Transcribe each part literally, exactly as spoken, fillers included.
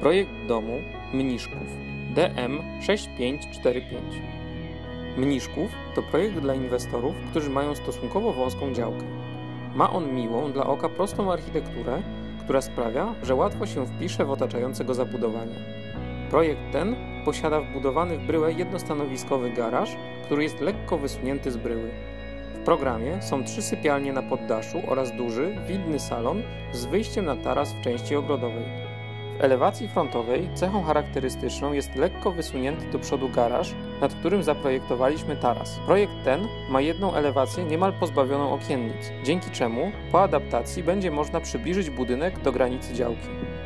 Projekt domu Mniszków D M sześć pięć cztery pięć. Mniszków to projekt dla inwestorów, którzy mają stosunkowo wąską działkę. Ma on miłą dla oka prostą architekturę, która sprawia, że łatwo się wpisze w otaczające go zabudowania. Projekt ten posiada wbudowany w bryłę jednostanowiskowy garaż, który jest lekko wysunięty z bryły. W programie są trzy sypialnie na poddaszu oraz duży, widny salon z wyjściem na taras w części ogrodowej. W elewacji frontowej cechą charakterystyczną jest lekko wysunięty do przodu garaż, nad którym zaprojektowaliśmy taras. Projekt ten ma jedną elewację niemal pozbawioną okiennic, dzięki czemu po adaptacji będzie można przybliżyć budynek do granicy działki.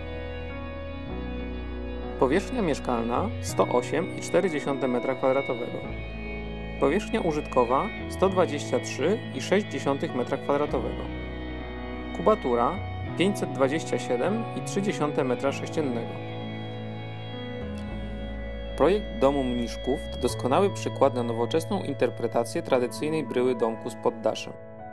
Powierzchnia mieszkalna sto osiem i cztery dziesiąte metra kwadratowego. Powierzchnia użytkowa sto dwadzieścia trzy i sześć dziesiątych metra kwadratowego. Kubatura pięćset dwadzieścia siedem i trzy dziesiąte metra sześciennego. Projekt domu Mniszków to doskonały przykład na nowoczesną interpretację tradycyjnej bryły domku z poddaszem.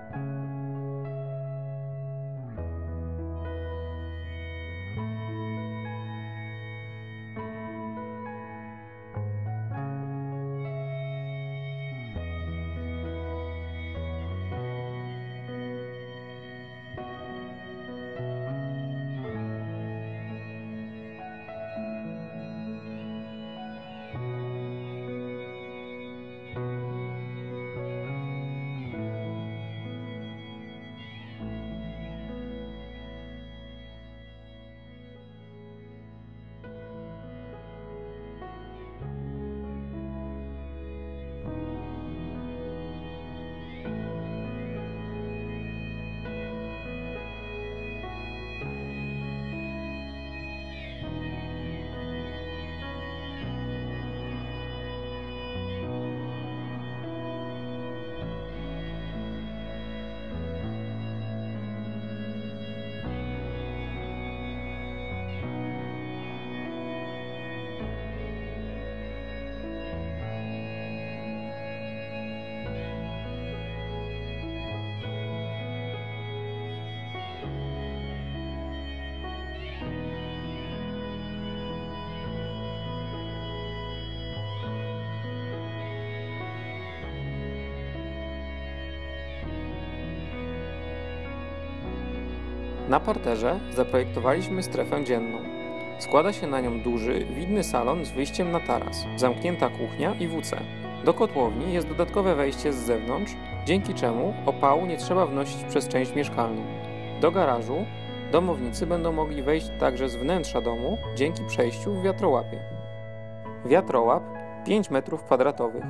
Na parterze zaprojektowaliśmy strefę dzienną. Składa się na nią duży, widny salon z wyjściem na taras, zamknięta kuchnia i W C. Do kotłowni jest dodatkowe wejście z zewnątrz, dzięki czemu opału nie trzeba wnosić przez część mieszkalną. Do garażu domownicy będą mogli wejść także z wnętrza domu dzięki przejściu w wiatrołapie. Wiatrołap pięć metrów kwadratowych.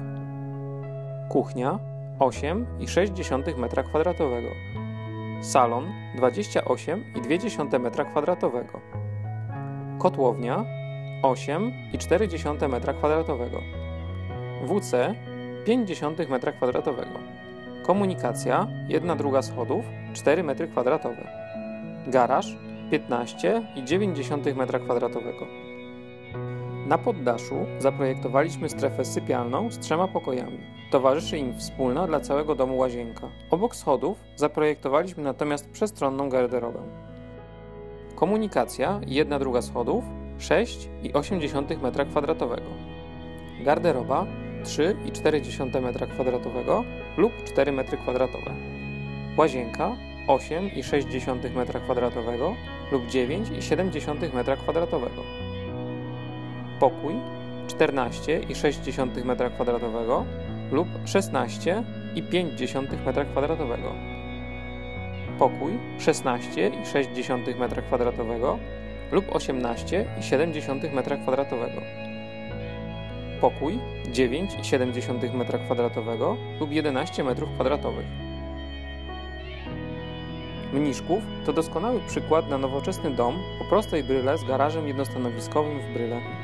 Kuchnia osiem i sześć dziesiątych metra kwadratowego. Salon dwadzieścia osiem i dwie dziesiąte metra kwadratowego. Kotłownia osiem i cztery dziesiąte metra kwadratowego. W C pięć dziesiątych metra kwadratowego. Komunikacja jedna druga schodów cztery metry kwadratowe. Garaż piętnaście i dziewięć dziesiątych metra kwadratowego. Na poddaszu zaprojektowaliśmy strefę sypialną z trzema pokojami. Towarzyszy im wspólna dla całego domu łazienka. Obok schodów zaprojektowaliśmy natomiast przestronną garderobę. Komunikacja jedna druga schodów sześć i osiem dziesiątych metra kwadratowego. Garderoba trzy i cztery dziesiąte metra kwadratowego lub cztery metry kwadratowe. Łazienka osiem i sześć dziesiątych metra kwadratowego lub dziewięć i siedem dziesiątych metra kwadratowego. Pokój czternaście i sześć dziesiątych metra kwadratowego lub szesnaście i pięć dziesiątych metra kwadratowego. Pokój szesnaście i sześć dziesiątych metra kwadratowego lub osiemnaście i siedem dziesiątych metra kwadratowego. Pokój dziewięć i siedem dziesiątych metra kwadratowego lub jedenaście metrów kwadratowych. Mniszków to doskonały przykład na nowoczesny dom o prostej bryle z garażem jednostanowiskowym w bryle.